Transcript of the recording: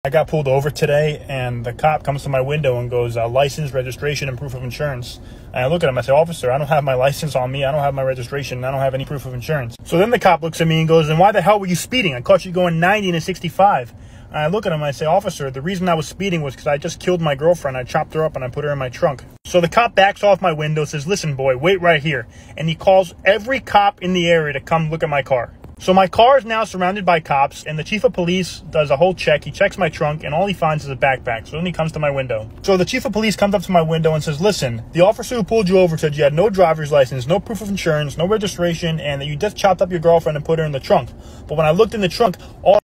I got pulled over today, and the cop comes to my window and goes, license, registration, and proof of insurance. And I look at him, I say, officer, I don't have my license on me, I don't have my registration, I don't have any proof of insurance. So then the cop looks at me and goes, then why the hell were you speeding? I caught you going 90 and 65. And I look at him and I say, officer, the reason I was speeding was because I just killed my girlfriend. I chopped her up and I put her in my trunk. So the cop backs off my window, says, listen, boy, wait right here. And he calls every cop in the area to come look at my car. So my car is now surrounded by cops, and the chief of police does a whole check. He checks my trunk, and all he finds is a backpack. So then he comes to my window. So the chief of police comes up to my window and says, listen, the officer who pulled you over said you had no driver's license, no proof of insurance, no registration, and that you just chopped up your girlfriend and put her in the trunk. But when I looked in the trunk, all